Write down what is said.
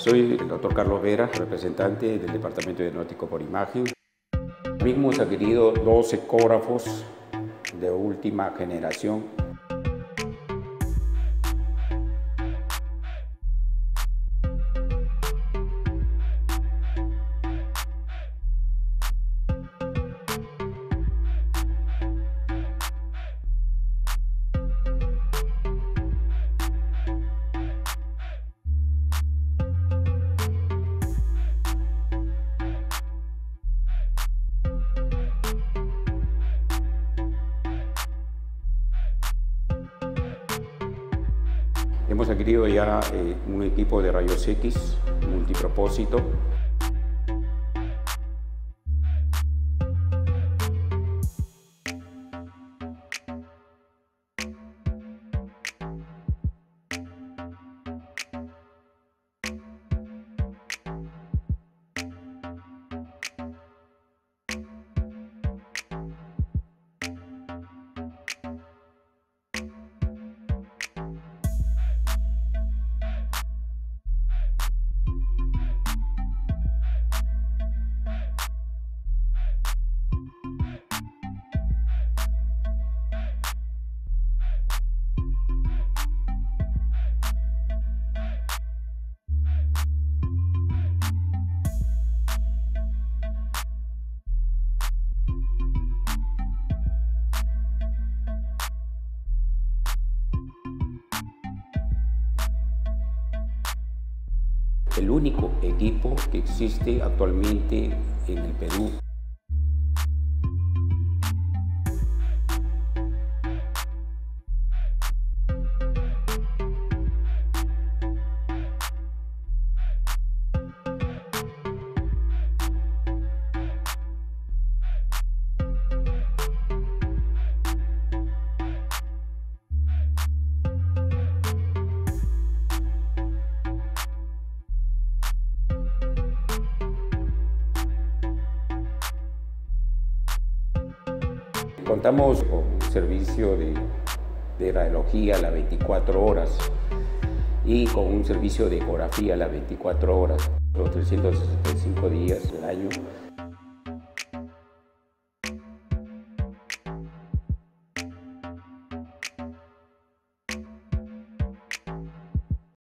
Soy el doctor Carlos Vera, representante del Departamento de Diagnóstico por Imagen. Mismo hemos adquirido 2 ecógrafos de última generación. Hemos adquirido ya un equipo de rayos X multipropósito. El único equipo que existe actualmente en el Perú. Contamos con un servicio de radiología a las 24 horas y con un servicio de ecografía a las 24 horas, los 365 días del año.